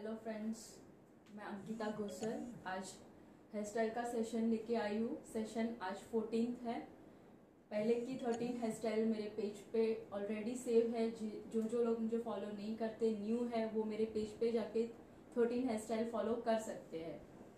Hello friends, मैं अंकिता गोसल आज hair style का सेशन लेके आई हूँ। सेशन आज 14th है। पहले की 13 हेयर स्टाइल मेरे पेज पे ऑलरेडी सेव है। जो लोग मुझे फॉलो नहीं करते, न्यू है, वो मेरे पेज पे जाके 13 हेयर स्टाइल फॉलो कर सकते हैं।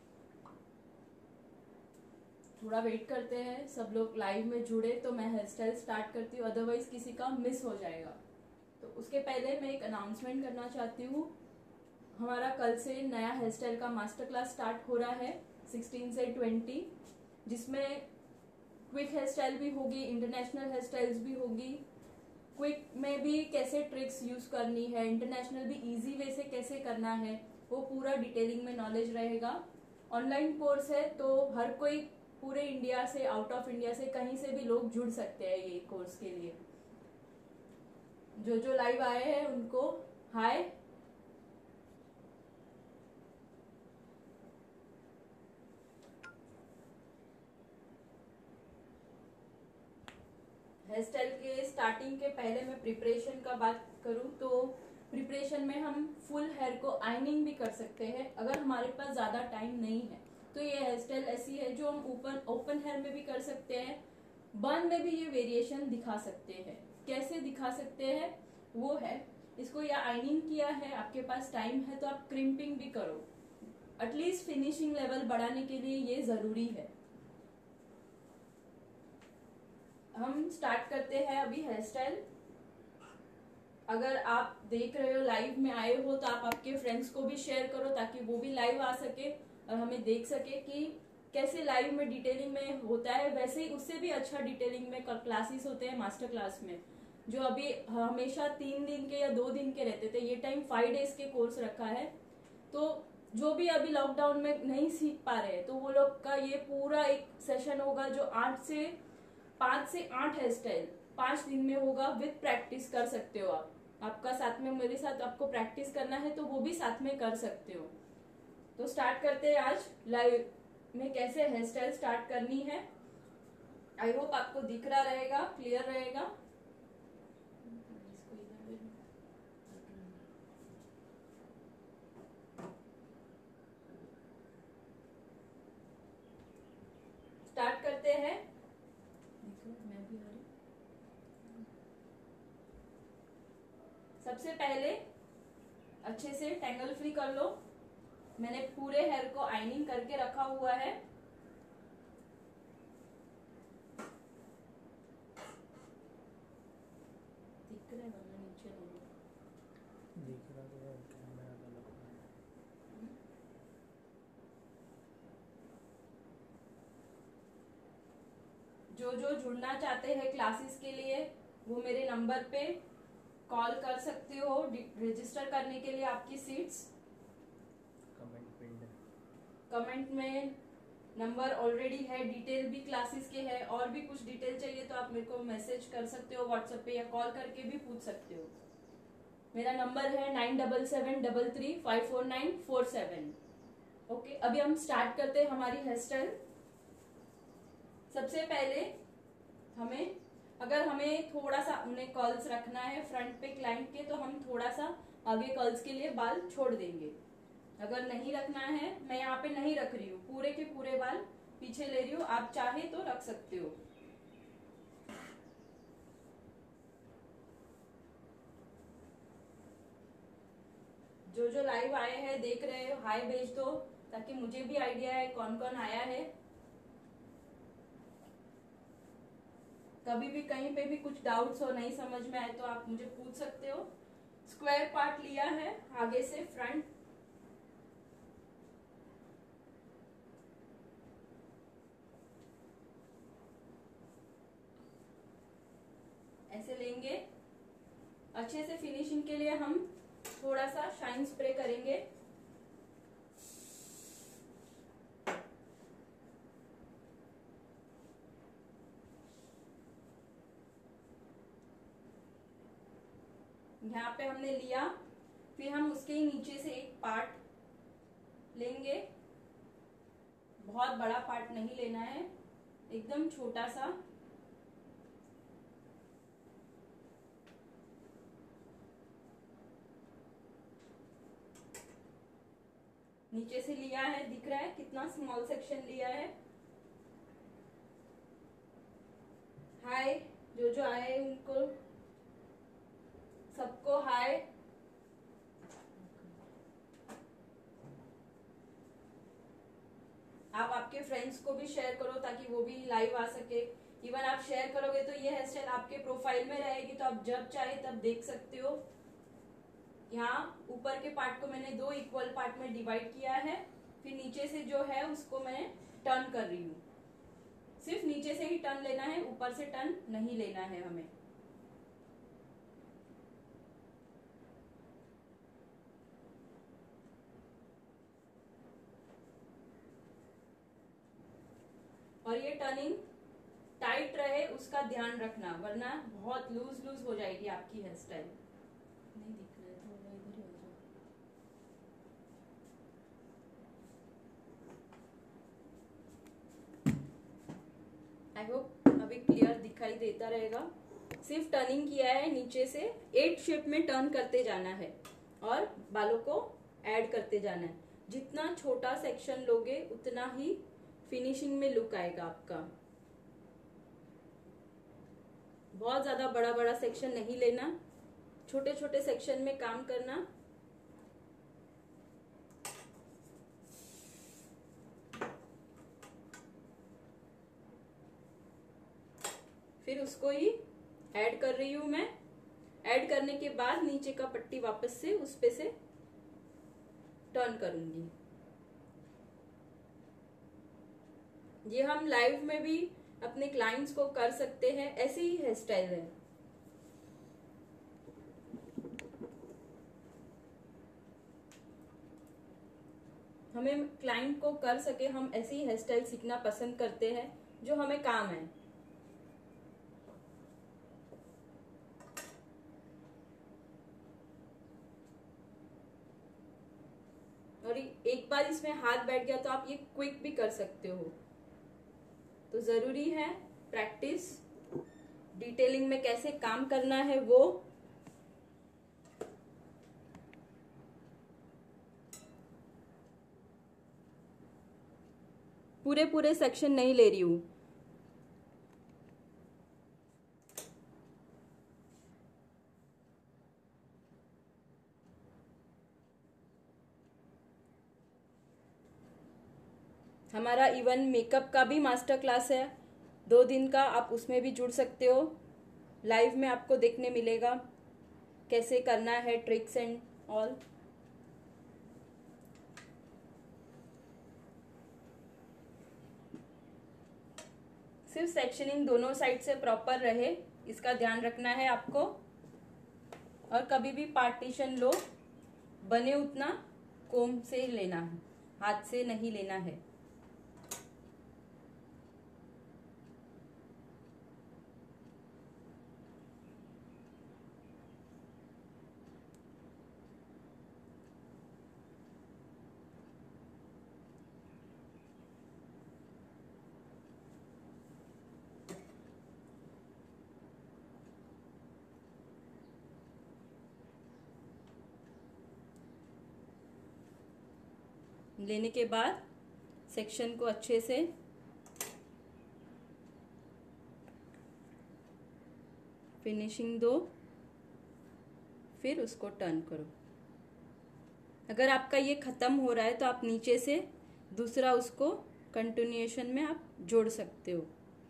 थोड़ा वेट करते हैं, सब लोग लाइव में जुड़े तो मैं हेयर स्टाइल स्टार्ट करती हूँ, अदरवाइज किसी का मिस हो जाएगा। तो उसके पहले मैं एक अनाउंसमेंट करना चाहती हूँ। हमारा कल से नया हेयर स्टाइल का मास्टर क्लास स्टार्ट हो रहा है 16 से 20, जिसमें क्विक हेयर स्टाइल भी होगी, इंटरनेशनल हेयर स्टाइल्स भी होगी। क्विक में भी कैसे ट्रिक्स यूज करनी है, इंटरनेशनल भी इजी वे से कैसे करना है, वो पूरा डिटेलिंग में नॉलेज रहेगा। ऑनलाइन कोर्स है तो हर कोई पूरे इंडिया से, आउट ऑफ इंडिया से, कहीं से भी लोग जुड़ सकते हैं ये कोर्स के लिए। जो लाइव आए हैं उनको हाय। हेयर स्टाइल के स्टार्टिंग के पहले मैं प्रिपरेशन का बात करूं तो प्रिपरेशन में हम फुल हेयर को आइनिंग भी कर सकते हैं अगर हमारे पास ज्यादा टाइम नहीं है। तो ये हेयर स्टाइल ऐसी है जो हम ओपन हेयर में भी कर सकते हैं, बन में भी ये वेरिएशन दिखा सकते हैं। कैसे दिखा सकते हैं वो है, इसको या आइनिंग किया है, आपके पास टाइम है तो आप क्रिम्पिंग भी करो। एटलीस्ट फिनिशिंग लेवल बढ़ाने के लिए ये जरूरी है। हम स्टार्ट करते हैं अभी हेयर स्टाइल। अगर आप देख रहे हो, लाइव में आए हो, तो आप आपके फ्रेंड्स को भी शेयर करो ताकि वो भी लाइव आ सके और हमें देख सके कि कैसे लाइव में डिटेलिंग में होता है। वैसे ही उससे भी अच्छा डिटेलिंग में क्लासेस होते हैं मास्टर क्लास में, जो अभी हमेशा 3 दिन के या 2 दिन के रहते थे, ये टाइम 5 डेज के कोर्स रखा है। तो जो भी अभी लॉकडाउन में नहीं सीख पा रहे तो वो लोग का ये पूरा एक सेशन होगा जो 5 से 8 हेयर स्टाइल 5 दिन में होगा। विद प्रैक्टिस कर सकते हो आप। आपका साथ में मेरे साथ आपको प्रैक्टिस करना है तो वो भी साथ में कर सकते हो। तो स्टार्ट करते हैं आज लाइव में कैसे हेयर स्टाइल स्टार्ट करनी है। आई होप आपको दिख रहा रहेगा, क्लियर रहेगा। स्टार्ट करते हैं। मैं भी आ रही। सबसे पहले अच्छे से टैंगल फ्री कर लो। मैंने पूरे हेयर को आइनिंग करके रखा हुआ है। दिख रहा है नीचे दिख रहा है कैमरा का लगा है। जो जुड़ना चाहते हैं क्लासेस के लिए वो मेरे नंबर पे कॉल कर सकते हो रजिस्टर करने के लिए। आपकी सीट्स कमेंट में नंबर ऑलरेडी है, डिटेल भी क्लासेस के है। और भी कुछ डिटेल चाहिए तो आप मेरे को मैसेज कर सकते हो व्हाट्सएप पे, या कॉल करके भी पूछ सकते हो। मेरा नंबर है 9773354947। ओके, अभी हम स्टार्ट करते हैं हमारी हेयर स्टाइल। सबसे पहले हमें थोड़ा सा उन्हें कर्ल्स रखना है फ्रंट पे क्लाइंट के, तो हम थोड़ा सा आगे कर्ल्स के लिए बाल छोड़ देंगे। अगर नहीं रखना है, मैं यहाँ पे नहीं रख रही हूँ, पूरे के पूरे बाल पीछे ले रही हूँ, आप चाहे तो रख सकते हो। जो लाइव आए हैं, देख रहे हो, हाय भेज दो ताकि मुझे भी आइडिया है कौन कौन आया है। कभी भी कहीं पे भी कुछ डाउट्स हो, नहीं समझ में आए तो आप मुझे पूछ सकते हो। स्क्वायर पार्ट लिया है आगे से फ्रंट, ऐसे लेंगे। अच्छे से फिनिशिंग के लिए हम थोड़ा सा शाइन स्प्रे करेंगे। यहाँ पे हमने लिया, फिर हम उसके नीचे से एक पार्ट लेंगे। बहुत बड़ा पार्ट नहीं लेना है, एकदम छोटा सा। नीचे से लिया है, दिख रहा है कितना स्मॉल सेक्शन लिया है। हाय, जो जो आए उनको सबको हाय। आप आपके फ्रेंड्स को भी शेयर करो ताकि वो भी लाइव आ सके। इवन आप शेयर करोगे तो ये हेयर स्टाइल आपके प्रोफाइल में रहेगी, तो आप जब चाहे तब देख सकते हो। यहाँ ऊपर के पार्ट को मैंने 2 इक्वल पार्ट में डिवाइड किया है, फिर नीचे से जो है उसको मैं टर्न कर रही हूँ। सिर्फ नीचे से ही टर्न लेना है, ऊपर से टर्न नहीं लेना है हमें। और ये टर्निंग टाइट रहे उसका ध्यान रखना, वरना बहुत लूज लूज हो जाएगी आपकी हेयर स्टाइल। नहीं दिख रहा है तो इधर ही हो जाए। आई होप अभी क्लियर दिखाई देता रहेगा। सिर्फ टर्निंग किया है, नीचे से 8 शेप में टर्न करते जाना है और बालों को ऐड करते जाना है। जितना छोटा सेक्शन लोगे उतना ही फिनिशिंग में लुक आएगा आपका। बहुत ज्यादा बड़ा बड़ा सेक्शन नहीं लेना, छोटे छोटे सेक्शन में काम करना। फिर उसको ही ऐड कर रही हूं मैं। ऐड करने के बाद नीचे का पट्टी वापस से उस पे से टर्न करूंगी। ये हम लाइव में भी अपने क्लाइंट्स को कर सकते हैं, ऐसे ही हेयर स्टाइल है। हमें क्लाइंट को कर सके, हम ऐसे ही हेयर स्टाइल सीखना पसंद करते हैं जो हमें काम है। और एक बार इसमें हाथ बैठ गया तो आप ये क्विक भी कर सकते हो। तो जरूरी है प्रैक्टिस, डिटेलिंग में कैसे काम करना है वो। पूरे पूरे सेक्शन नहीं ले रही हूं। हमारा इवन मेकअप का भी मास्टर क्लास है 2 दिन का, आप उसमें भी जुड़ सकते हो। लाइव में आपको देखने मिलेगा कैसे करना है, ट्रिक्स एंड ऑल। सिर्फ सेक्शनिंग दोनों साइड से प्रॉपर रहे, इसका ध्यान रखना है आपको। और कभी भी पार्टीशन लो, बने उतना कोम से लेना है, हाथ से नहीं लेना है। लेने के बाद सेक्शन को अच्छे से फिनिशिंग दो, फिर उसको टर्न करो। अगर आपका ये खत्म हो रहा है तो आप नीचे से दूसरा उसको कंटिन्यूएशन में आप जोड़ सकते हो।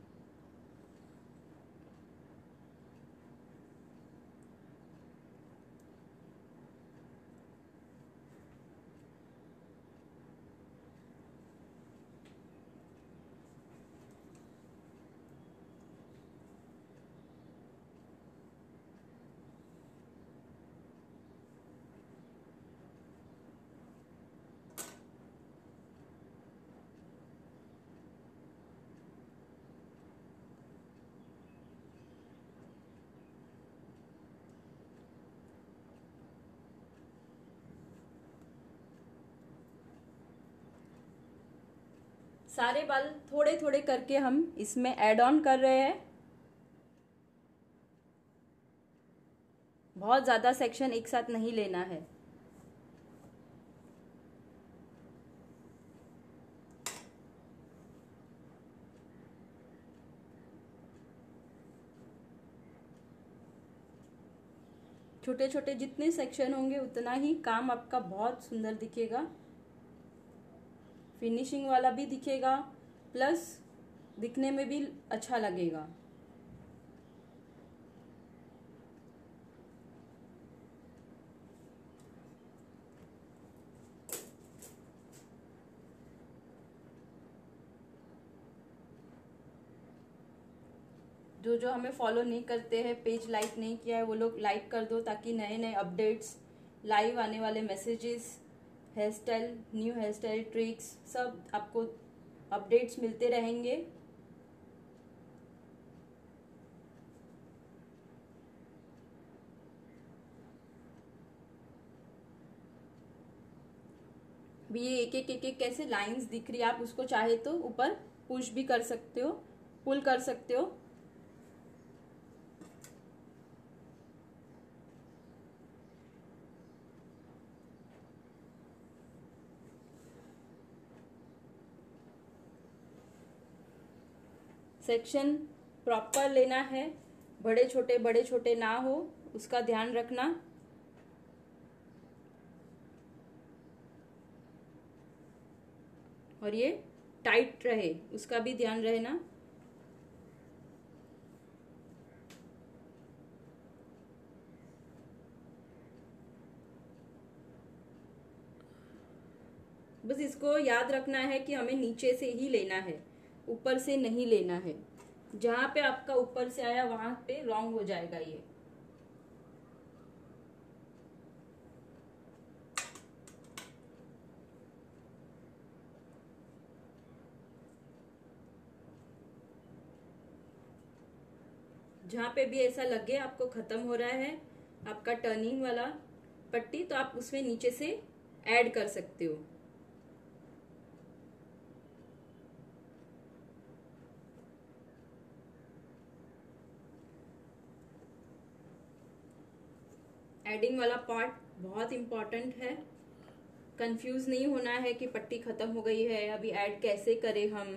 सारे बाल थोड़े थोड़े करके हम इसमें ऐड ऑन कर रहे हैं। बहुत ज्यादा सेक्शन एक साथ नहीं लेना है। छोटे छोटे जितने सेक्शन होंगे उतना ही काम आपका बहुत सुंदर दिखेगा, फिनिशिंग वाला भी दिखेगा, प्लस दिखने में भी अच्छा लगेगा। जो जो हमें फॉलो नहीं करते हैं, पेज लाइक नहीं किया है, वो लोग लाइक कर दो, ताकि नए नए अपडेट्स, लाइव आने वाले messages, hair style, new hair style tricks, सब आपको अपडेट्स मिलते रहेंगे। भी ये एक एक कैसे लाइंस दिख रही है, आप उसको चाहे तो ऊपर पुश भी कर सकते हो, पुल कर सकते हो। सेक्शन प्रॉपर लेना है, बड़े छोटे ना हो, उसका ध्यान रखना। और ये टाइट रहे, उसका भी ध्यान रहना। बस इसको याद रखना है कि हमें नीचे से ही लेना है, ऊपर से नहीं लेना है। जहां पे आपका ऊपर से आया वहां पे रॉन्ग हो जाएगा ये। जहां पे भी ऐसा लगे आपको खत्म हो रहा है आपका टर्निंग वाला पट्टी, तो आप उसमें नीचे से ऐड कर सकते हो। एडिंग वाला पार्ट बहुत इंपॉर्टेंट है, कंफ्यूज नहीं होना है कि पट्टी खत्म हो गई है, अभी ऐड कैसे करें हम।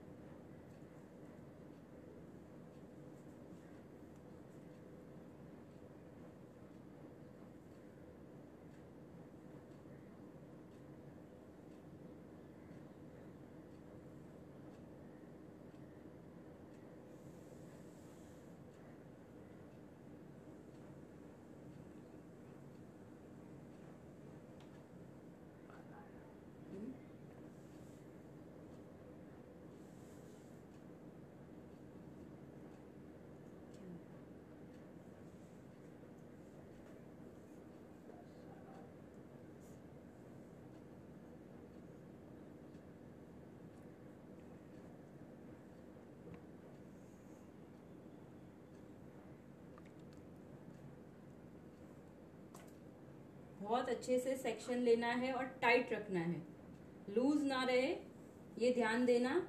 बहुत अच्छे से सेक्शन लेना है और टाइट रखना है, लूज ना रहे, ये ध्यान देना।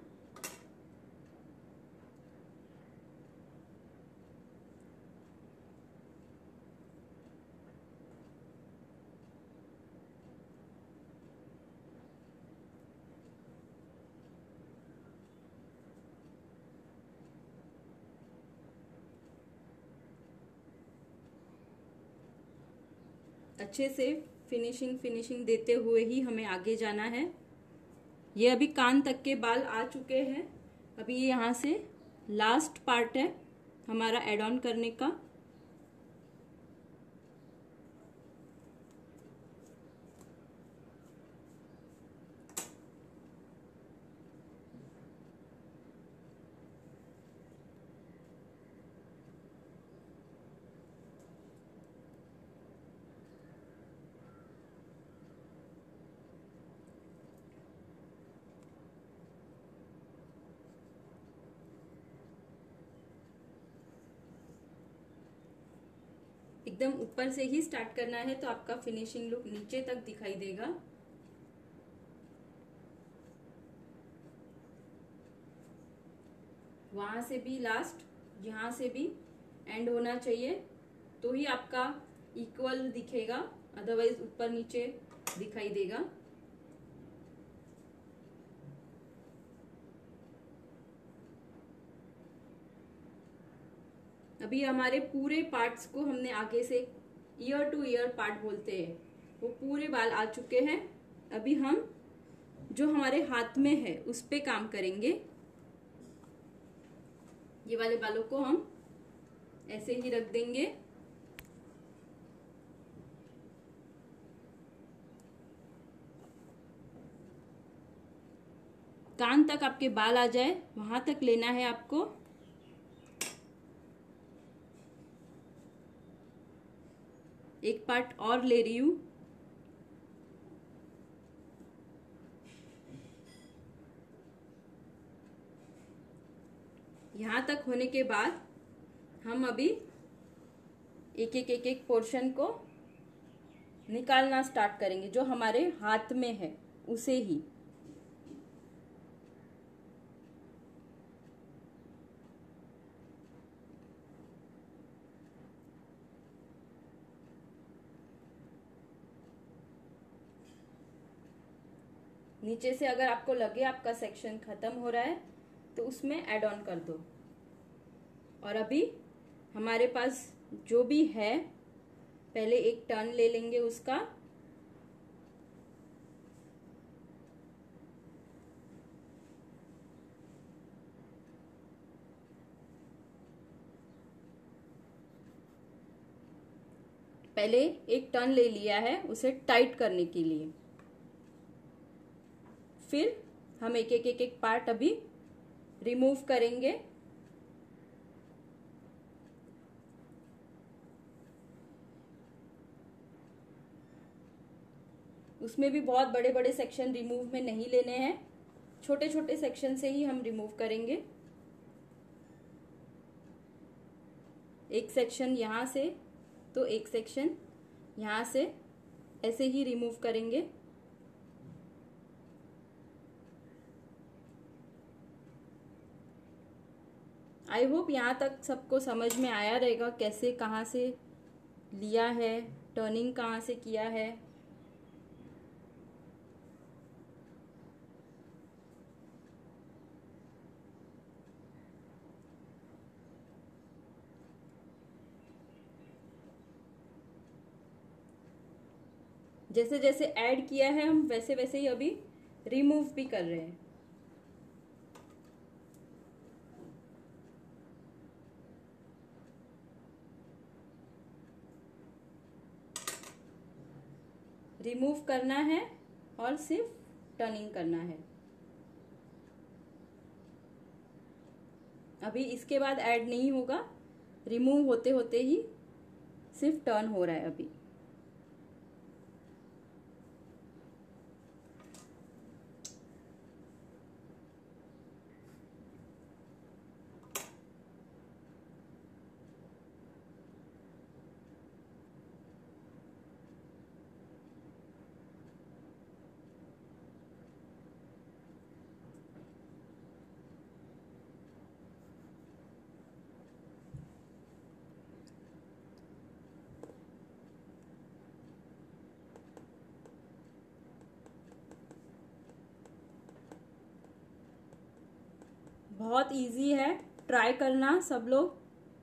अच्छे से फिनिशिंग देते हुए ही हमें आगे जाना है। ये अभी कान तक के बाल आ चुके हैं, अभी ये यहाँ से लास्ट पार्ट है हमारा एड ऑन करने का। एकदम ऊपर से ही स्टार्ट करना है, तो आपका फिनिशिंग लुक नीचे तक दिखाई देगा। वहां से भी लास्ट, यहाँ से भी एंड होना चाहिए, तो ही आपका इक्वल दिखेगा, अदरवाइज ऊपर नीचे दिखाई देगा। अभी हमारे पूरे पार्ट्स को हमने आगे से ईयर टू ईयर पार्ट बोलते हैं, वो पूरे बाल आ चुके हैं। अभी हम जो हमारे हाथ में है उस पे काम करेंगे। ये वाले बालों को हम ऐसे ही रख देंगे। कान तक आपके बाल आ जाए वहां तक लेना है आपको। एक पार्ट और ले रही हूं। यहां तक होने के बाद हम अभी एक एक पोर्शन को निकालना स्टार्ट करेंगे, जो हमारे हाथ में है उसे ही। नीचे से अगर आपको लगे आपका सेक्शन खत्म हो रहा है तो उसमें ऐड ऑन कर दो। और अभी हमारे पास जो भी है, पहले एक टर्न ले लेंगे उसका। पहले एक टर्न ले लिया है उसे टाइट करने के लिए। फिर हम एक पार्ट अभी रिमूव करेंगे। उसमें भी बहुत बड़े बड़े सेक्शन रिमूव में नहीं लेने हैं, छोटे छोटे सेक्शन से ही हम रिमूव करेंगे। एक सेक्शन यहाँ से तो एक सेक्शन यहाँ से, ऐसे ही रिमूव करेंगे। आई होप यहाँ तक सबको समझ में आया रहेगा कैसे कहाँ से लिया है, टर्निंग कहाँ से किया है। जैसे जैसे ऐड किया है हम वैसे वैसे ही अभी रिमूव भी कर रहे हैं। रिमूव करना है और सिर्फ टर्निंग करना है। अभी इसके बाद ऐड नहीं होगा, रिमूव होते होते ही सिर्फ टर्न हो रहा है अभी। बहुत इजी है, ट्राई करना सब लोग।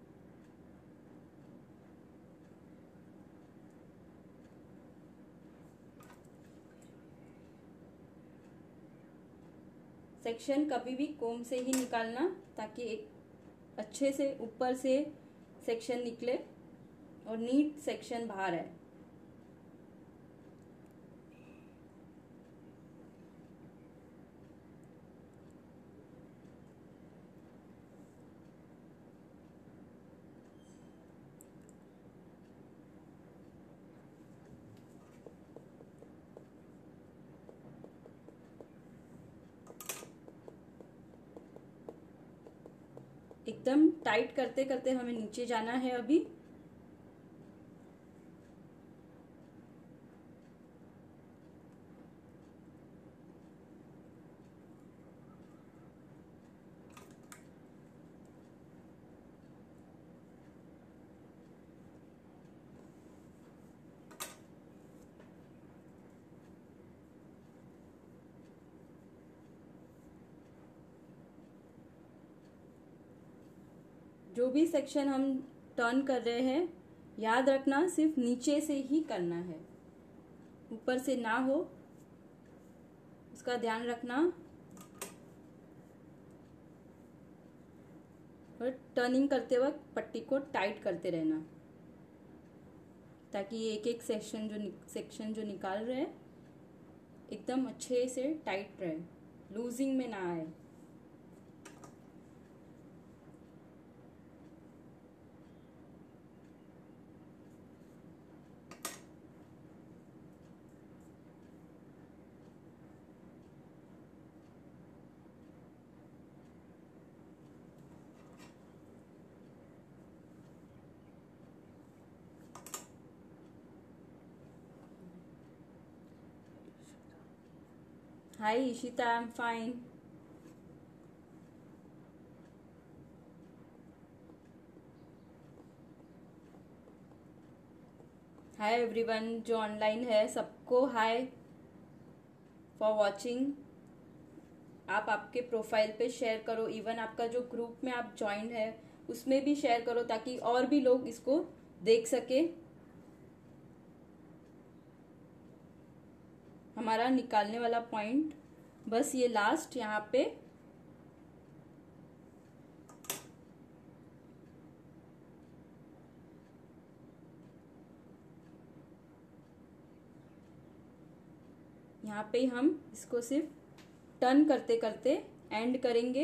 सेक्शन कभी भी कोम से ही निकालना ताकि एक अच्छे से ऊपर से सेक्शन निकले और नीट सेक्शन बाहर आए। एकदम टाइट करते करते हमें नीचे जाना है अभी। जो भी सेक्शन हम टर्न कर रहे हैं याद रखना सिर्फ नीचे से ही करना है, ऊपर से ना हो, उसका ध्यान रखना। और टर्निंग करते वक्त पट्टी को टाइट करते रहना ताकि ये एक एक सेक्शन जो निकाल रहे हैं एकदम अच्छे से टाइट रहे, लूजिंग में ना आए। Hi Ishita, I'm fine. Hi everyone जो ऑनलाइन है सबको हाय फॉर वॉचिंग। आप आपके प्रोफाइल पे शेयर करो, इवन आपका जो ग्रुप में आप ज्वाइन है उसमें भी शेयर करो ताकि और भी लोग इसको देख सके। हमारा निकालने वाला पॉइंट बस ये लास्ट यहाँ पे हम इसको सिर्फ टर्न करते करते एंड करेंगे।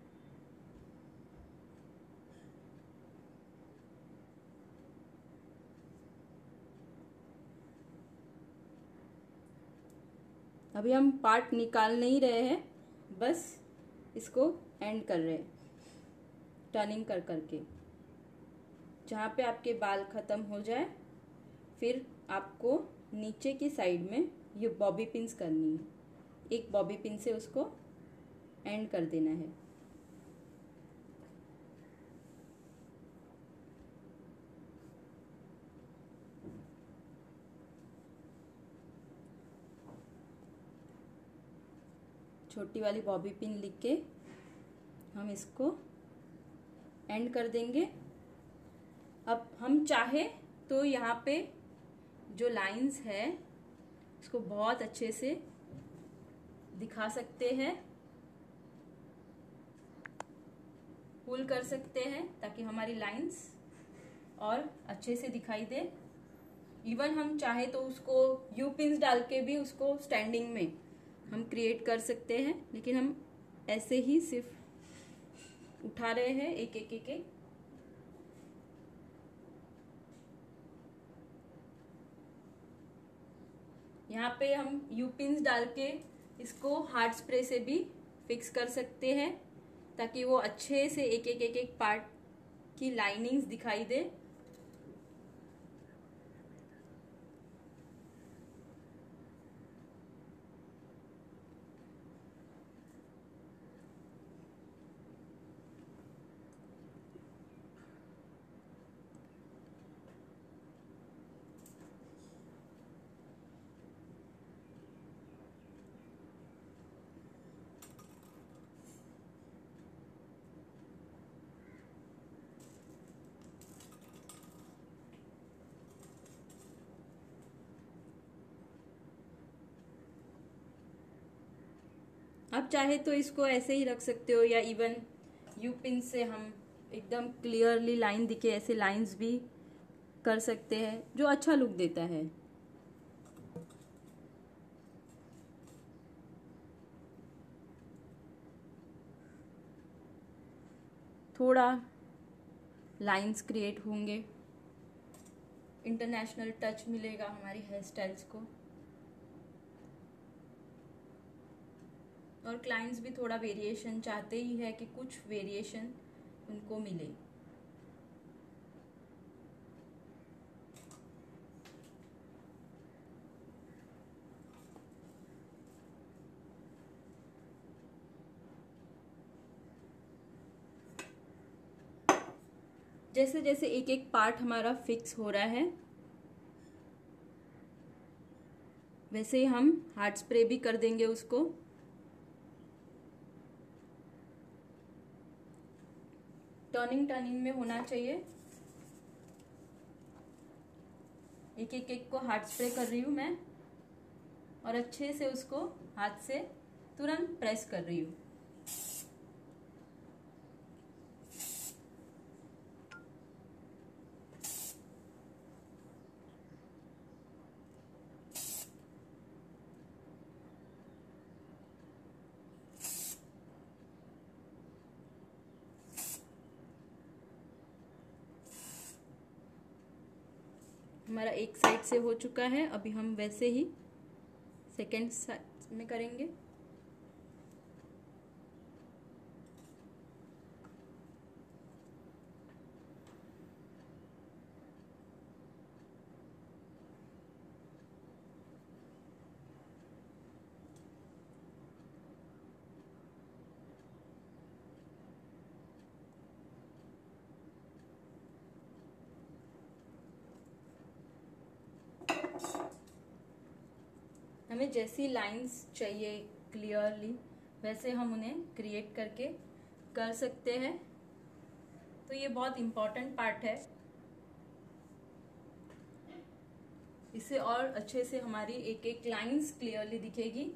अभी हम पार्ट निकाल नहीं रहे हैं, बस इसको एंड कर रहे हैं टर्निंग कर करके। जहाँ पे आपके बाल खत्म हो जाए फिर आपको नीचे की साइड में ये बॉबी पिन्स करनी है, एक बॉबी पिन से उसको एंड कर देना है। छोटी वाली बॉबी पिन लिख के हम इसको एंड कर देंगे। अब हम चाहे तो यहाँ पे जो लाइंस है इसको बहुत अच्छे से दिखा सकते हैं, पुल कर सकते हैं ताकि हमारी लाइंस और अच्छे से दिखाई दे। इवन हम चाहे तो उसको यू पिन्स डाल के भी उसको स्टैंडिंग में हम क्रिएट कर सकते हैं, लेकिन हम ऐसे ही सिर्फ उठा रहे हैं एक एक एक एक। यहाँ पे हम यू पिन्स डाल के इसको हार्ड स्प्रे से भी फिक्स कर सकते हैं ताकि वो अच्छे से एक एक पार्ट की लाइनिंग्स दिखाई दे। आप चाहे तो इसको ऐसे ही रख सकते हो या इवन यू पिन से हम एकदम क्लियरली लाइन दिखे ऐसे लाइंस भी कर सकते हैं जो अच्छा लुक देता है। थोड़ा लाइंस क्रिएट होंगे, इंटरनेशनल टच मिलेगा हमारी हेयर स्टाइल्स को, और क्लाइंट्स भी थोड़ा वेरिएशन चाहते ही है कि कुछ वेरिएशन उनको मिले। जैसे जैसे एक एक पार्ट हमारा फिक्स हो रहा है वैसे ही हम हार्ड स्प्रे भी कर देंगे उसको। टर्निंग में होना चाहिए। एक एक एक को हाथ स्प्रे कर रही हूँ मैं, और अच्छे से उसको हाथ से तुरंत प्रेस कर रही हूँ। हमारा एक साइड से हो चुका है, अभी हम वैसे ही सेकेंड साइड में करेंगे। हमें जैसी लाइंस चाहिए क्लियरली, वैसे हम उन्हें क्रिएट करके कर सकते हैं। तो ये बहुत इम्पोर्टेंट पार्ट है, इससे और अच्छे से हमारी एक एक लाइंस क्लियरली दिखेगी।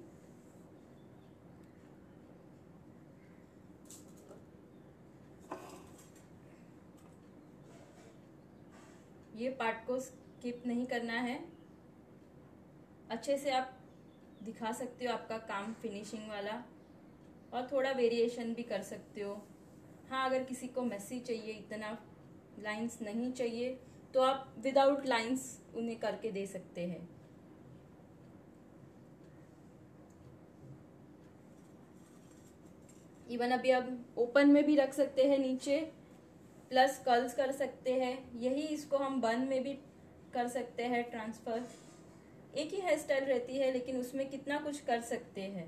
ये पार्ट को स्किप नहीं करना है, अच्छे से आप दिखा सकते हो आपका काम फिनिशिंग वाला, और थोड़ा वेरिएशन भी कर सकते हो। हाँ, अगर किसी को मेसी चाहिए, इतना लाइंस नहीं चाहिए, तो आप विदाउट लाइंस उन्हें करके दे सकते हैं। इवन अभी आप ओपन में भी रख सकते हैं नीचे, प्लस कर्ल्स कर सकते हैं। यही इसको हम बन में भी कर सकते हैं ट्रांसफर। एक ही हेयर स्टाइल रहती है, लेकिन उसमें कितना कुछ कर सकते हैं।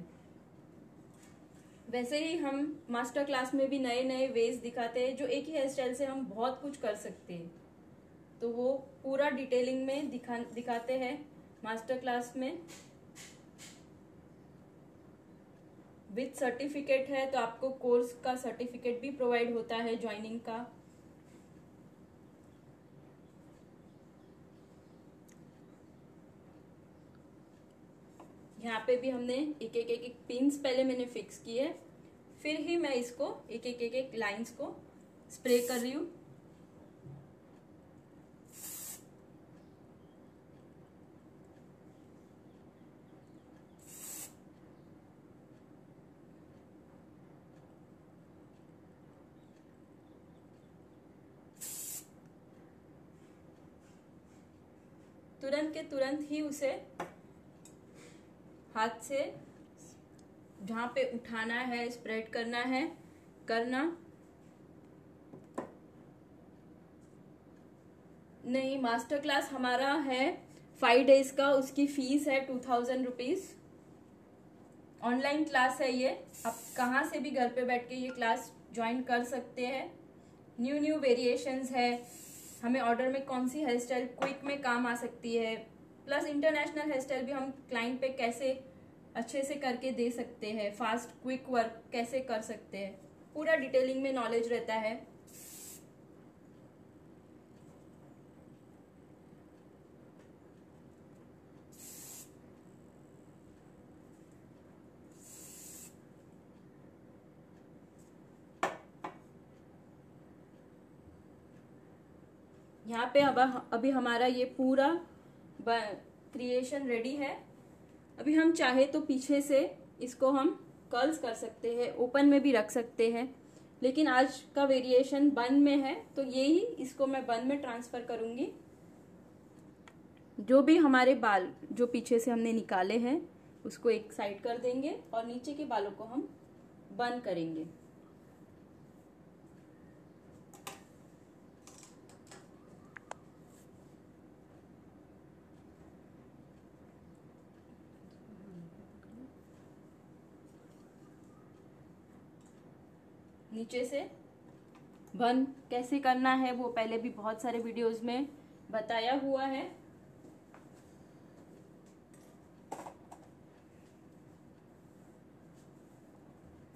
वैसे ही हम मास्टर क्लास में भी नए नए वेज दिखाते हैं, जो एक ही हेयर स्टाइल से हम बहुत कुछ कर सकते हैं। तो वो पूरा डिटेलिंग में दिखाते हैं मास्टर क्लास में। विद सर्टिफिकेट है, तो आपको कोर्स का सर्टिफिकेट भी प्रोवाइड होता है ज्वाइनिंग का। यहाँ पे भी हमने एक एक पिन्स पहले मैंने फिक्स किए, फिर ही मैं इसको एक एक लाइंस को स्प्रे कर रही हूँ। तुरंत के तुरंत ही उसे हाथ से जहाँ पे उठाना है, स्प्रेड करना है, करना नहीं। मास्टर क्लास हमारा है 5 डेज का, उसकी फीस है 2000 रुपीज। ऑनलाइन क्लास है ये, आप कहाँ से भी घर पे बैठ के ये क्लास ज्वाइन कर सकते हैं। न्यू वेरिएशंस है, हमें ऑर्डर में कौन सी हेयर स्टाइल क्विक में काम आ सकती है, प्लस इंटरनेशनल हेयर स्टाइल भी हम क्लाइंट पे कैसे अच्छे से करके दे सकते हैं, फास्ट क्विक वर्क कैसे कर सकते हैं, पूरा डिटेलिंग में नॉलेज रहता है। यहाँ पे अभी हमारा ये पूरा क्रिएशन रेडी है। अभी हम चाहे तो पीछे से इसको हम कर्ल्स कर सकते हैं, ओपन में भी रख सकते हैं, लेकिन आज का वेरिएशन बन में है, तो यही इसको मैं बन में ट्रांसफर करूंगी। जो भी हमारे बाल जो पीछे से हमने निकाले हैं उसको एक साइड कर देंगे, और नीचे के बालों को हम बन करेंगे। नीचे से बन कैसे करना है वो पहले भी बहुत सारे वीडियोस में बताया हुआ है।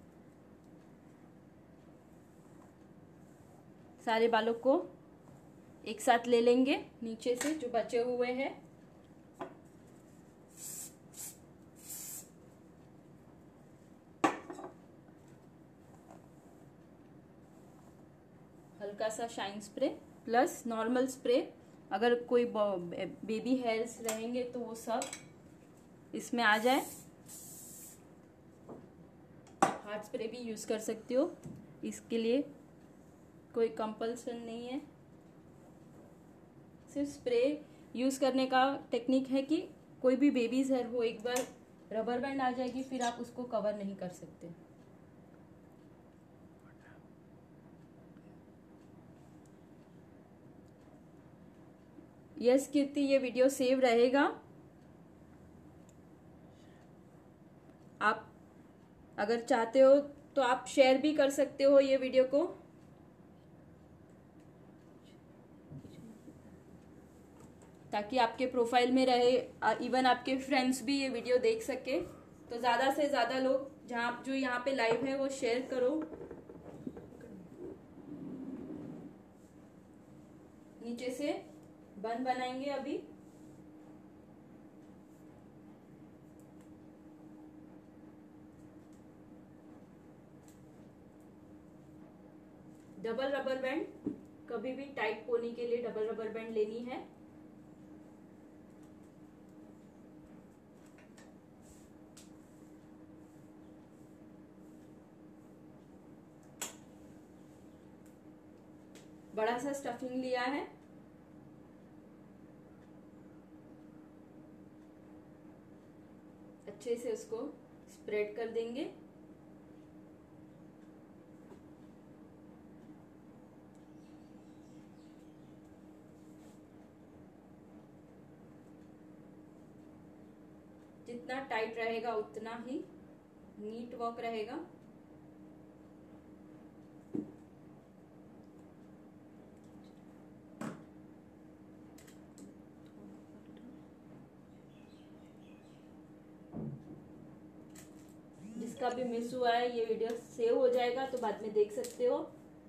सारे बालों को एक साथ ले लेंगे नीचे से जो बचे हुए हैं। हल्का सा shine spray plus normal spray, अगर कोई बेबी हेयर्स रहेंगे तो वो सब इसमें आ जाए। हार्ड स्प्रे भी यूज कर सकते हो, इसके लिए कोई कंपल्सन नहीं है। सिर्फ स्प्रे यूज करने का टेक्निक है कि कोई भी बेबीज हेयर हो, एक बार रबर बैंड आ जाएगी फिर आप उसको कवर नहीं कर सकते। यस कीर्ति, ये वीडियो सेव रहेगा। आप अगर चाहते हो तो आप शेयर भी कर सकते हो ये वीडियो को। ताकि आपके प्रोफाइल में रहे, इवन आपके फ्रेंड्स भी ये वीडियो देख सके। तो ज़्यादा से ज़्यादा लोग जहाँ जो यहाँ पे लाइव है वो शेयर करो। नीचे से बन बनाएंगे अभी। डबल रबर बैंड, कभी भी टाइट पोनी के लिए डबल रबर बैंड लेनी है। बड़ा सा स्टफिंग लिया है। अच्छे से उसको स्प्रेड कर देंगे। जितना टाइट रहेगा उतना ही नीट वर्क रहेगा। जिसका भी मिस हुआ है ये वीडियो सेव हो जाएगा तो बाद में देख सकते हो।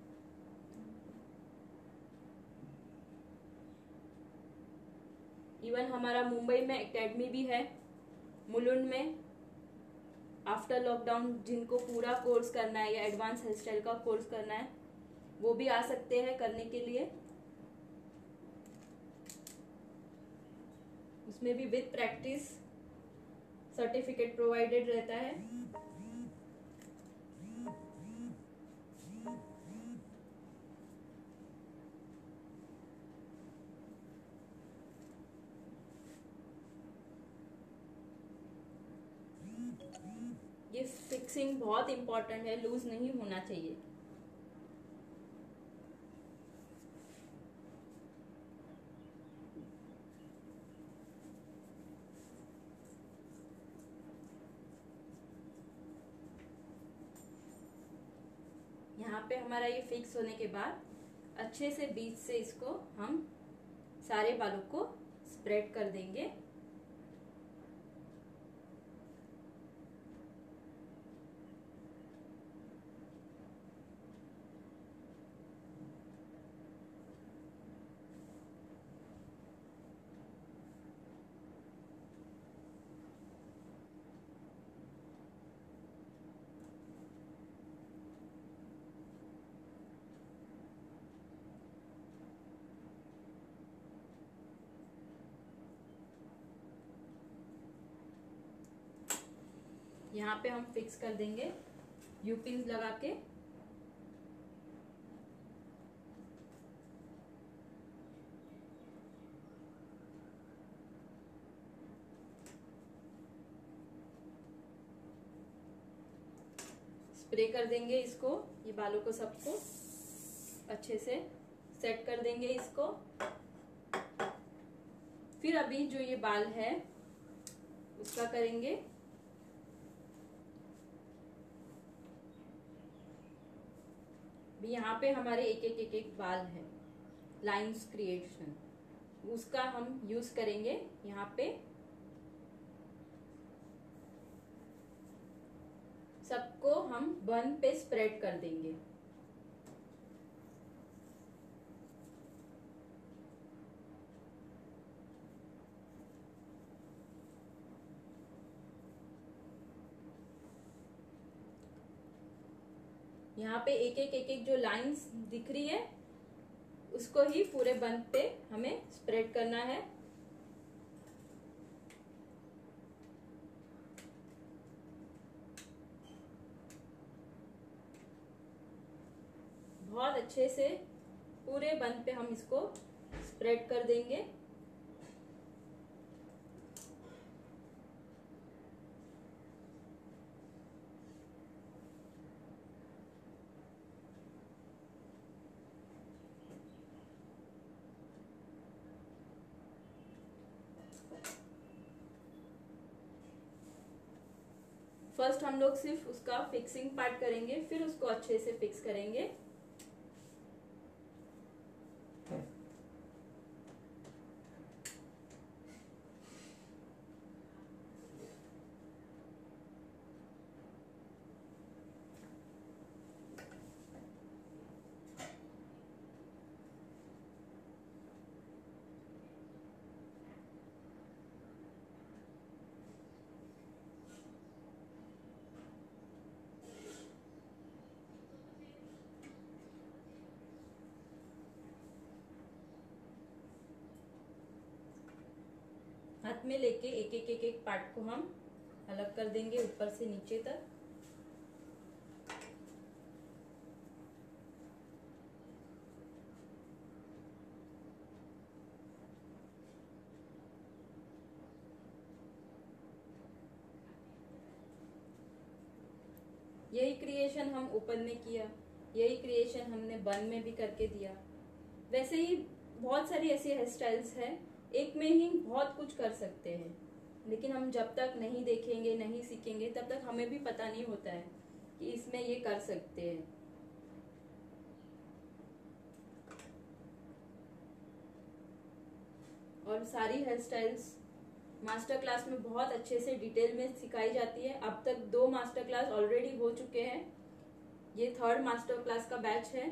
इवन हमारा मुंबई में एकेडमी भी है, मुलुंड में। आफ्टर लॉकडाउन जिनको पूरा कोर्स करना है या एडवांस हेयर स्टाइल का कोर्स करना है वो भी आ सकते हैं करने के लिए। उसमें भी विद प्रैक्टिस सर्टिफिकेट प्रोवाइडेड रहता है। ये फिक्सिंग बहुत इंपॉर्टेंट है, लूज नहीं होना चाहिए। यहाँ पे हमारा ये फिक्स होने के बाद अच्छे से बीच से इसको हम सारे बालों को स्प्रेड कर देंगे। यहाँ पे हम फिक्स कर देंगे यू पिन लगा के। स्प्रे कर देंगे इसको, ये बालों को सबको अच्छे से सेट कर देंगे इसको। फिर अभी जो ये बाल है उसका करेंगे। यहाँ पे हमारे एक एक बाल है, लाइंस क्रिएशन, उसका हम यूज करेंगे। यहाँ पे सबको हम बन पे स्प्रेड कर देंगे। यहाँ पे एक एक जो लाइंस दिख रही है उसको ही पूरे बन पे हमें स्प्रेड करना है। बहुत अच्छे से पूरे बन पे हम इसको स्प्रेड कर देंगे। फर्स्ट हम लोग सिर्फ उसका फिक्सिंग पार्ट करेंगे, फिर उसको अच्छे से फिक्स करेंगे। हाथ में लेके एक पार्ट को हम अलग कर देंगे ऊपर से नीचे तक। यही क्रिएशन हम ऊपर में किया, यही क्रिएशन हमने बन में भी करके दिया। वैसे ही बहुत सारी ऐसी हेयर स्टाइल्स है, एक में ही बहुत कुछ कर सकते हैं, लेकिन हम जब तक नहीं देखेंगे नहीं सीखेंगे तब तक हमें भी पता नहीं होता है कि इसमें ये कर सकते हैं। और सारी हेयर स्टाइल्स मास्टर क्लास में बहुत अच्छे से डिटेल में सिखाई जाती है। अब तक 2 मास्टर क्लास ऑलरेडी हो चुके हैं, ये 3rd मास्टर क्लास का बैच है।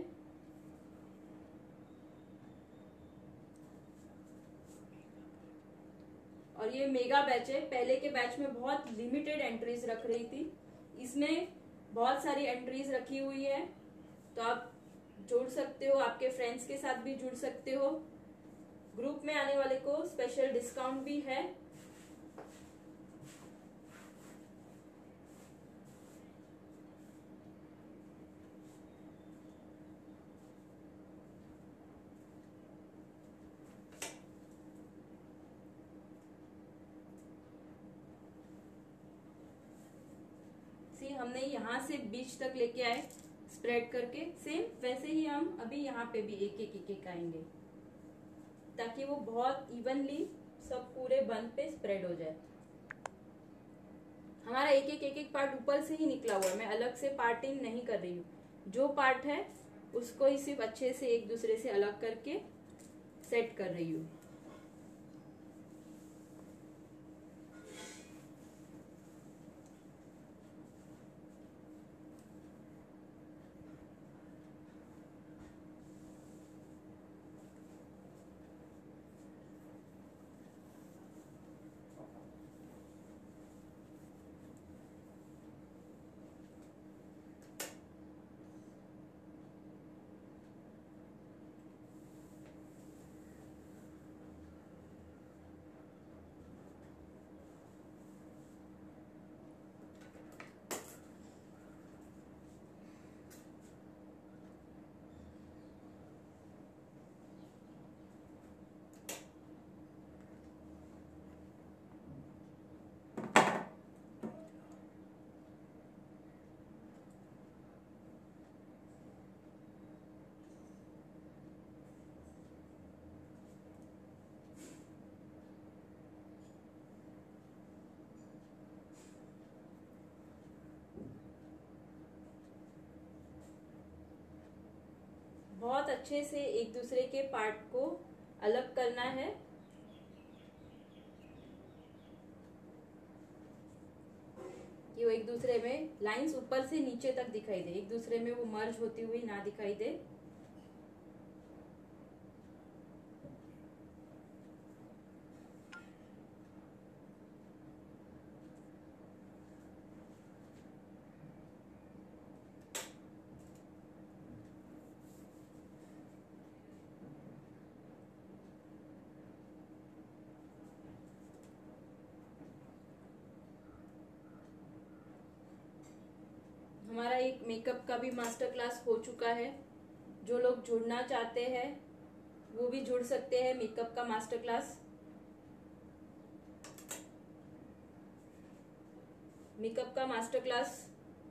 और ये मेगा बैच है। पहले के बैच में बहुत लिमिटेड एंट्रीज रख रही थी, इसमें बहुत सारी एंट्रीज रखी हुई है, तो आप जुड़ सकते हो, आपके फ्रेंड्स के साथ भी जुड़ सकते हो। ग्रुप में आने वाले को स्पेशल डिस्काउंट भी है। हमने यहाँ से बीच तक लेके आए स्प्रेड करके, सेम वैसे ही हम अभी यहाँ पे भी एक आएंगे ताकि वो बहुत इवनली सब पूरे बन पे स्प्रेड हो जाए। हमारा एक पार्ट ऊपर से ही निकला हुआ है, मैं अलग से पार्टिंग नहीं कर रही हूँ। जो पार्ट है उसको ही सिर्फ अच्छे से एक दूसरे से अलग करके सेट कर रही हूँ। बहुत अच्छे से एक दूसरे के पार्ट को अलग करना है। कि वो एक दूसरे में लाइंस ऊपर से नीचे तक दिखाई दे, एक दूसरे में वो मर्ज होती हुई ना दिखाई दे। हमारा एक मेकअप का भी मास्टर क्लास हो चुका है। जो लोग जुड़ना चाहते हैं वो भी जुड़ सकते हैं मेकअप का मास्टर क्लास। मेकअप का मास्टर क्लास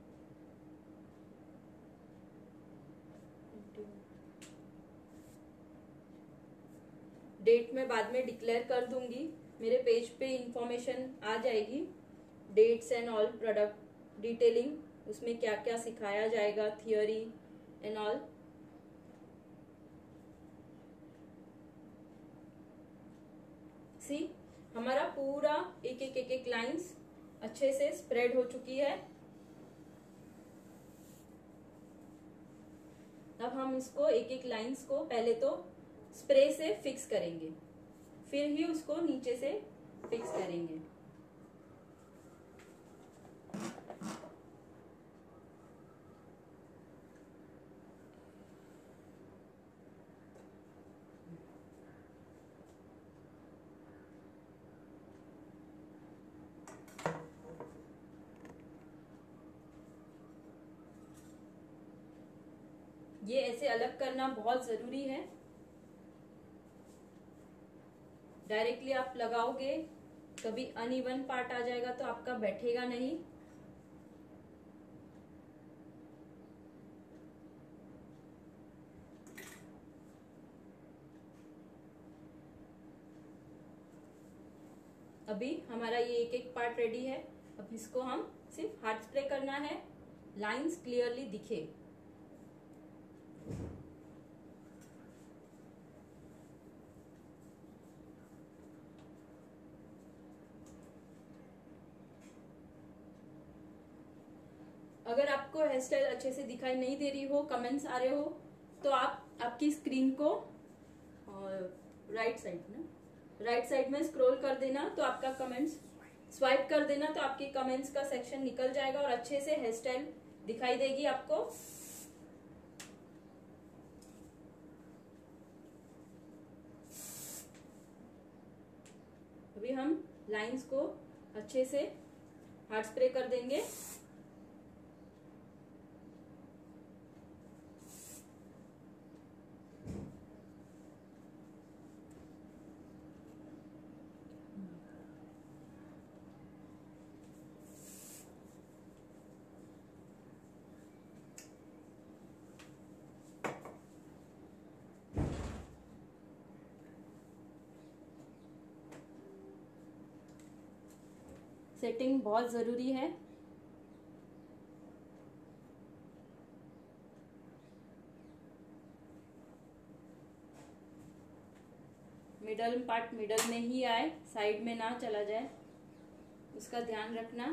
डेट में बाद में डिक्लेयर कर दूंगी, मेरे पेज पे इंफॉर्मेशन आ जाएगी, dates and all, product detailing, उसमें क्या क्या सिखाया जाएगा, थियोरी एंड ऑल। सी हमारा पूरा एक लाइंस अच्छे से स्प्रेड हो चुकी है। अब हम इसको एक लाइंस को पहले तो स्प्रे से फिक्स करेंगे, फिर ही उसको नीचे से फिक्स करेंगे। ये ऐसे अलग करना बहुत जरूरी है। डायरेक्टली आप लगाओगे कभी अनइवन पार्ट आ जाएगा तो आपका बैठेगा नहीं। अभी हमारा ये एक पार्ट रेडी है। अब इसको हम सिर्फ हार्ड स्प्रे करना है, लाइंस क्लियरली दिखे। अगर आपको हेयर स्टाइल अच्छे से दिखाई नहीं दे रही हो, कमेंट्स आ रहे हो, तो आप आपकी स्क्रीन को राइट साइड में स्क्रॉल कर देना, तो आपका कमेंट्स स्वाइप कर देना, तो आपके कमेंट्स का सेक्शन निकल जाएगा और अच्छे से हेयर स्टाइल दिखाई देगी आपको। अभी हम लाइंस को अच्छे से हार्ड स्प्रे कर देंगे। सेटिंग बहुत जरूरी है। मिडल पार्ट मिडल में ही आए, साइड में ना चला जाए, उसका ध्यान रखना।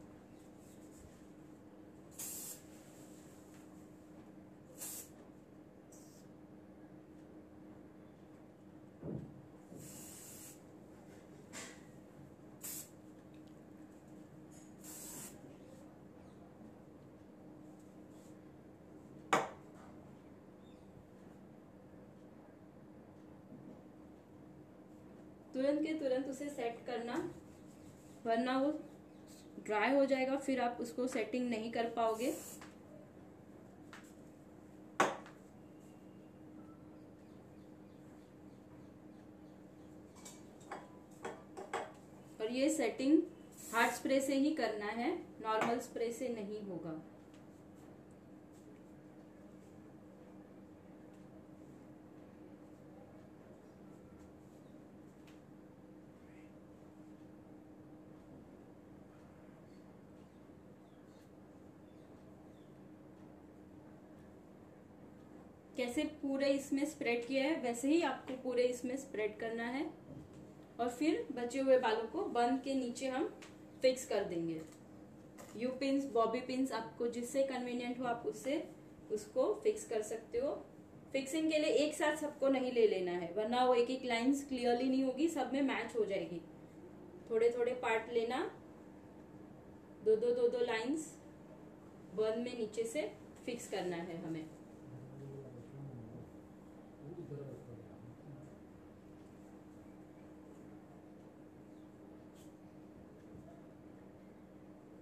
तुरंत के तुरंत उसे सेट करना, वरना वो ड्राई हो जाएगा, फिर आप उसको सेटिंग नहीं कर पाओगे। और ये सेटिंग हार्ड स्प्रे से ही करना है, नॉर्मल स्प्रे से नहीं होगा। कैसे पूरे इसमें स्प्रेड किया है वैसे ही आपको पूरे इसमें स्प्रेड करना है, और फिर बचे हुए बालों को बन के नीचे हम फिक्स कर देंगे। यू पिन्स, बॉबी पिन्स, आपको जिससे कन्वीनियंट हो आप उससे उसको फिक्स कर सकते हो। फिक्सिंग के लिए एक साथ सबको नहीं ले लेना है, वरना वो एक लाइंस क्लियरली नहीं होगी, सब में मैच हो जाएगी। थोड़े थोड़े पार्ट लेना, दो लाइंस बन में नीचे से फिक्स करना है हमें।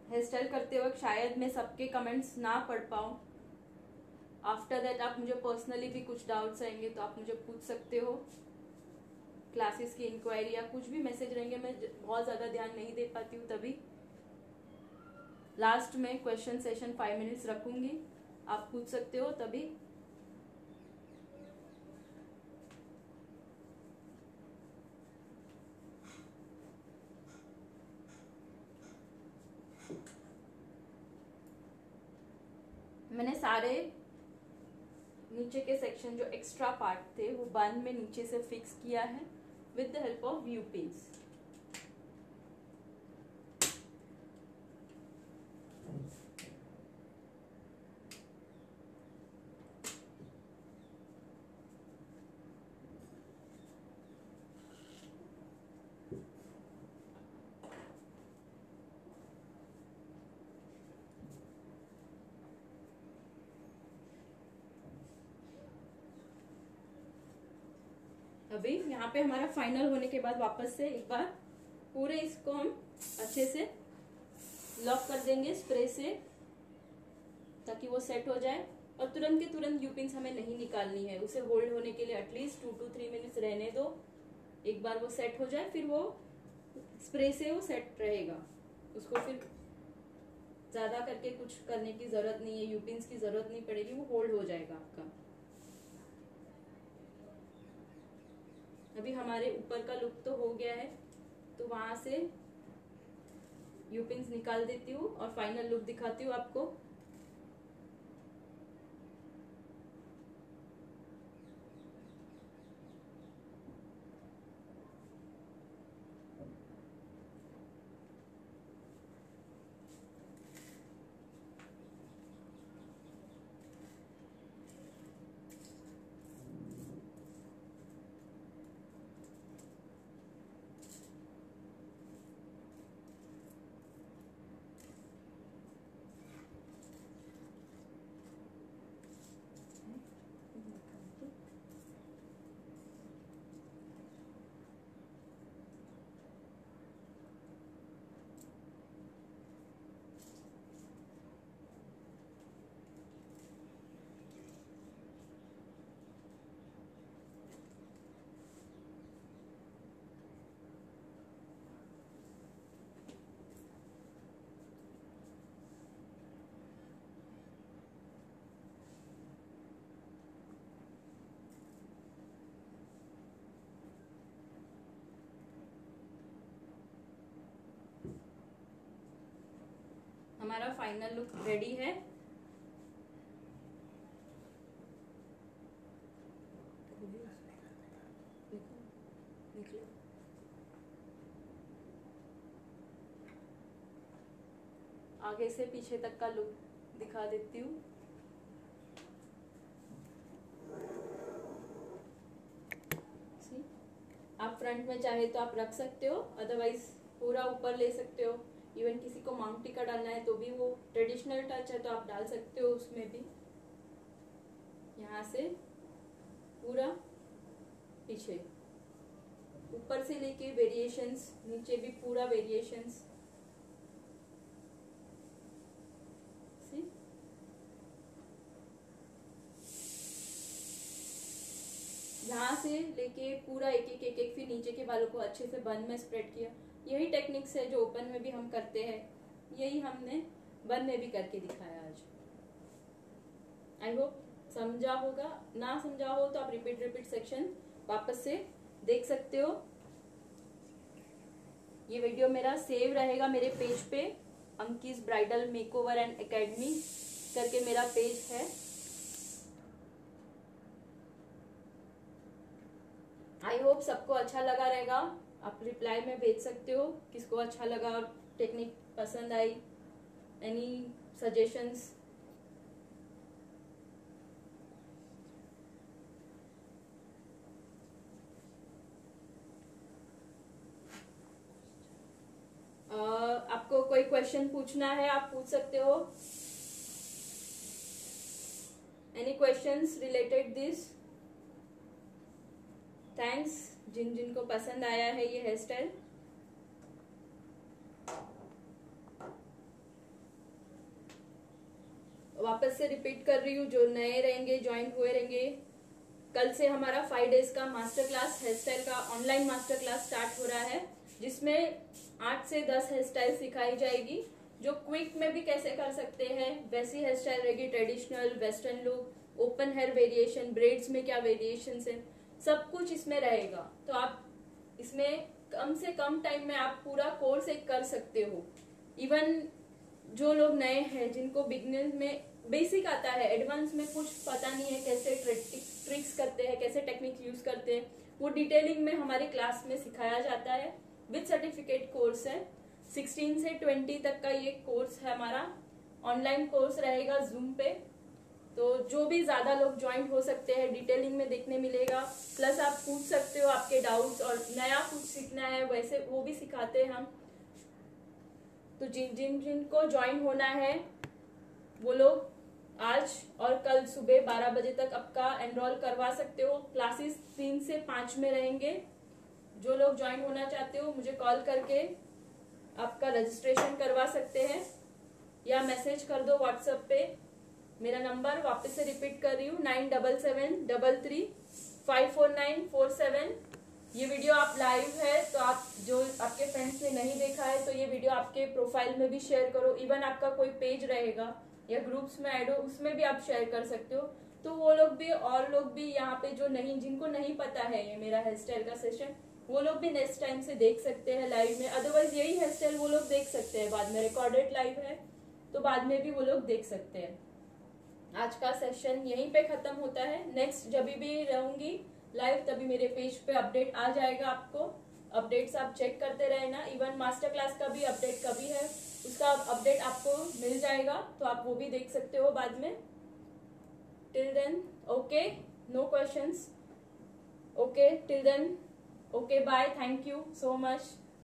हेयर स्टाइल करते वक्त शायद मैं सबके कमेंट्स ना पढ़ पाऊँ। आफ्टर दैट आप मुझे पर्सनली भी कुछ डाउट्स आएंगे तो आप मुझे पूछ सकते हो। क्लासेस की इंक्वायरी या कुछ भी मैसेज रहेंगे, मैं बहुत ज़्यादा ध्यान नहीं दे पाती हूँ, तभी लास्ट में क्वेश्चन सेशन 5 मिनट्स रखूंगी, आप पूछ सकते हो तभी। मैंने सारे नीचे के सेक्शन जो एक्स्ट्रा पार्ट थे वो बन में नीचे से फिक्स किया है with the help of few pins. अभी यहाँ पे हमारा फाइनल होने के बाद वापस से एक बार पूरे इसको हम अच्छे से लॉक कर देंगे स्प्रे से, ताकि वो सेट हो जाए। और तुरंत के तुरंत यू पिन्स हमें नहीं निकालनी है, उसे होल्ड होने के लिए एटलीस्ट 2 to 3 मिनट्स रहने दो। एक बार वो सेट हो जाए फिर वो स्प्रे से वो सेट रहेगा, उसको फिर ज्यादा करके कुछ करने की जरूरत नहीं है, यू पिन्स की जरूरत नहीं पड़ेगी, वो होल्ड हो जाएगा आपका। अभी हमारे ऊपर का लुक तो हो गया है, तो वहां से यू पिन्स निकाल देती हूँ और फाइनल लुक दिखाती हूँ आपको। हमारा फाइनल लुक रेडी है। आगे से पीछे तक का लुक दिखा देती हूँ। आप फ्रंट में चाहे तो आप रख सकते हो, अदरवाइज पूरा ऊपर ले सकते हो। इवन किसी को माउंट टिका डालना है तो भी वो ट्रेडिशनल टच है तो आप डाल सकते हो उसमें भी। यहाँ से पूरा पीछे, ऊपर से लेके वेरिएशंस, नीचे भी पूरा वेरिएशंस। यहाँ से लेके पूरा एक फिर नीचे के बालों को अच्छे से बन में स्प्रेड किया। यही टेक्निक्स है जो ओपन में भी हम करते हैं, यही हमने बन में भी करके दिखाया आज। आई होप समझा होगा, ना समझा हो तो आप रिपीट सेक्शन वापस से देख सकते हो। ये वीडियो मेरा सेव रहेगा मेरे पेज पे, अंकीज ब्राइडल मेकओवर एंड एकेडमी करके मेरा पेज है। आई होप सबको अच्छा लगा रहेगा। आप रिप्लाई में भेज सकते हो किसको अच्छा लगा और टेक्निक पसंद आई, एनी सजेशंस। आपको कोई क्वेश्चन पूछना है आप पूछ सकते हो। Any questions related this? Thanks जिन जिन को पसंद आया है ये हेयर स्टाइल। वापस से रिपीट कर रही हूँ, जो नए रहेंगे ज्वाइन हुए रहेंगे, कल से हमारा 5 डेज का मास्टर क्लास हेयर स्टाइल का ऑनलाइन मास्टर क्लास स्टार्ट हो रहा है, जिसमें 8 से 10 हेयर स्टाइल सिखाई जाएगी, जो क्विक में भी कैसे कर सकते हैं वैसी हेयर स्टाइल रहेगी, traditional, western look, open hair variation, braids में क्या वेरिएशन है, सब कुछ इसमें रहेगा। तो आप इसमें कम से कम टाइम में आप पूरा कोर्स एक कर सकते हो। इवन जो लोग नए हैं, जिनको बिगिनर में बेसिक आता है, एडवांस में कुछ पता नहीं है, कैसे ट्रिक्स करते हैं, कैसे टेक्निक यूज करते हैं, वो डिटेलिंग में हमारी क्लास में सिखाया जाता है। विद सर्टिफिकेट कोर्स है, 16 से 20 तक का ये कोर्स है हमारा, ऑनलाइन कोर्स रहेगा जूम पे। तो जो भी ज्यादा लोग ज्वाइन हो सकते हैं, डिटेलिंग में देखने मिलेगा, प्लस आप पूछ सकते हो आपके डाउट्स, और नया कुछ सीखना है वैसे वो भी सिखाते हैं हम। तो जिनको ज्वाइन होना है वो लोग आज और कल सुबह 12 बजे तक आपका एनरोल करवा सकते हो। क्लासेस 3 से 5 में रहेंगे। जो लोग ज्वाइन होना चाहते हो मुझे कॉल करके आपका रजिस्ट्रेशन करवा सकते हैं, या मैसेज कर दो व्हाट्सएप पे। मेरा नंबर वापस से रिपीट कर रही हूँ, 9773354947। ये वीडियो आप लाइव है, तो आप जो आपके फ्रेंड्स ने नहीं देखा है तो ये वीडियो आपके प्रोफाइल में भी शेयर करो। इवन आपका कोई पेज रहेगा या ग्रुप्स में ऐड हो, उसमें भी आप शेयर कर सकते हो। तो वो लोग भी और लोग भी यहाँ पे जो नहीं, जिनको नहीं पता है ये मेरा हेयर स्टाइल का सेशन, वो लोग भी नेक्स्ट टाइम से देख सकते हैं लाइव में। अदरवाइज यही हेयर स्टाइल वो लोग देख सकते हैं बाद में, रिकॉर्डेड लाइव है तो बाद में भी वो लोग देख सकते हैं। आज का सेशन यहीं पे खत्म होता है। नेक्स्ट जब भी रहूंगी लाइव तभी मेरे पेज पे अपडेट आ जाएगा। आपको अपडेट्स आप चेक करते रहना। इवन मास्टर क्लास का भी अपडेट कभी है उसका अपडेट आपको मिल जाएगा, तो आप वो भी देख सकते हो बाद में। Till then okay, no questions, okay till then, okay bye, thank you so much.